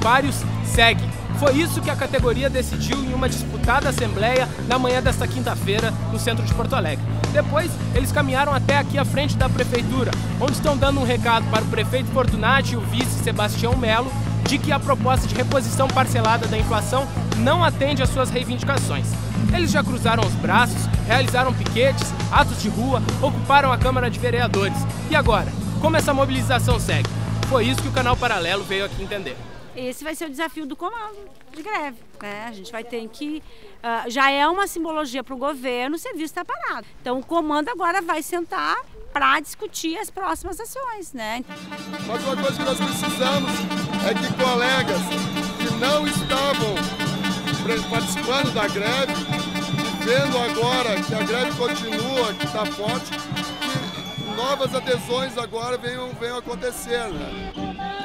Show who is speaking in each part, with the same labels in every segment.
Speaker 1: vários segue. Foi isso que a categoria decidiu em uma disputada assembleia na manhã desta quinta-feira no centro de Porto Alegre. Depois, eles caminharam até aqui à frente da prefeitura, onde estão dando um recado para o prefeito Fortunati e o vice Sebastião Melo de que a proposta de reposição parcelada da inflação não atende às suas reivindicações. Eles já cruzaram os braços, realizaram piquetes, atos de rua, ocuparam a Câmara de Vereadores. E agora, como essa mobilização segue? Foi isso que o Canal Paralelo veio aqui entender.
Speaker 2: Esse vai ser o desafio do comando de greve, né? A gente vai ter que... já é uma simbologia para o governo, o serviço está parado. Então o comando agora vai sentar para discutir as próximas ações, né?
Speaker 3: Mas uma coisa que nós precisamos é que colegas que não estavam participando da greve, vendo agora que a greve continua, que está forte, que novas adesões agora venham acontecer, né?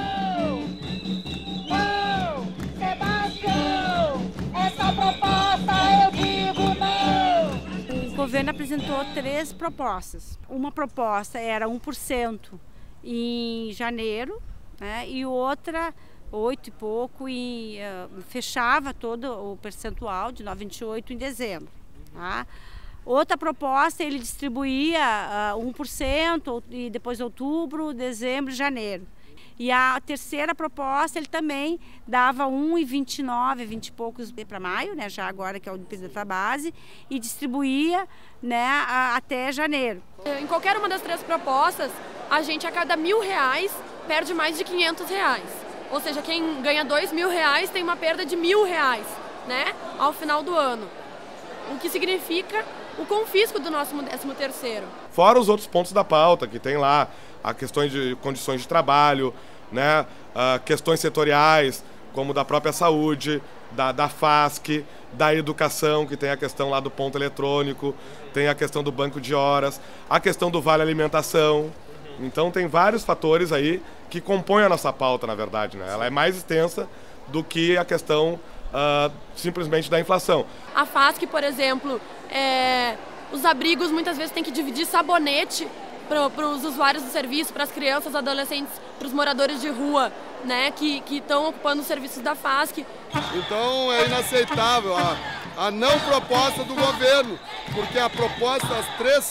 Speaker 2: O governo apresentou 3 propostas. Uma proposta era 1% em janeiro, né, e outra 8 e pouco e fechava todo o percentual de 9,28 em dezembro. Tá? Outra proposta, ele distribuía 1% e depois outubro, dezembro e janeiro. E a terceira proposta, ele também dava 1,29, 20 e poucos para maio, né, já agora que é o período da base, e distribuía, né, até janeiro.
Speaker 4: Em qualquer uma das 3 propostas, a gente a cada R$1.000 perde mais de R$500. Ou seja, quem ganha R$2.000 tem uma perda de R$1.000, né, ao final do ano. O que significa o confisco do nosso 13º.
Speaker 3: Fora os outros pontos da pauta, que tem lá a questões de condições de trabalho, né, questões setoriais, como da própria saúde, da FASC, da educação, que tem a questão lá do ponto eletrônico, tem a questão do banco de horas, a questão do vale alimentação. Então tem vários fatores aí que compõem a nossa pauta, na verdade, né? Ela é mais extensa do que a questão simplesmente da inflação.
Speaker 4: A FASC, por exemplo, os abrigos muitas vezes têm que dividir sabonete para os usuários do serviço, para as crianças, adolescentes, para os moradores de rua, né, que estão ocupando os serviços da FASC.
Speaker 3: Então é inaceitável a não proposta do governo, porque a proposta, as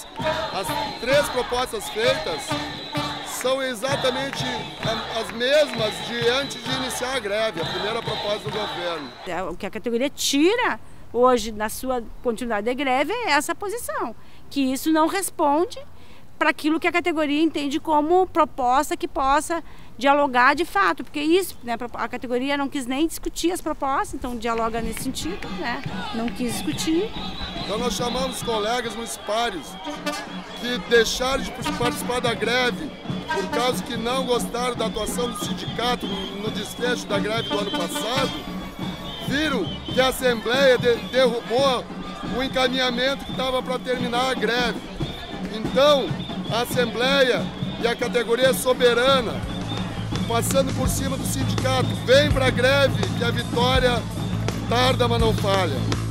Speaker 3: três propostas feitas são exatamente as mesmas de antes de iniciar a greve, a primeira proposta do governo.
Speaker 2: O que a categoria tira hoje na sua continuidade de greve é essa posição, que isso não responde para aquilo que a categoria entende como proposta que possa dialogar de fato, porque isso, né, a categoria não quis nem discutir as propostas, então dialoga nesse sentido, né, não quis discutir.
Speaker 3: Então nós chamamos colegas municipais que deixaram de participar da greve por causa que não gostaram da atuação do sindicato no desfecho da greve do ano passado, viram que a Assembleia derrubou o encaminhamento que estava para terminar a greve. Então, a Assembleia e a categoria soberana, passando por cima do sindicato, vem para a greve, que a vitória tarda, mas não falha.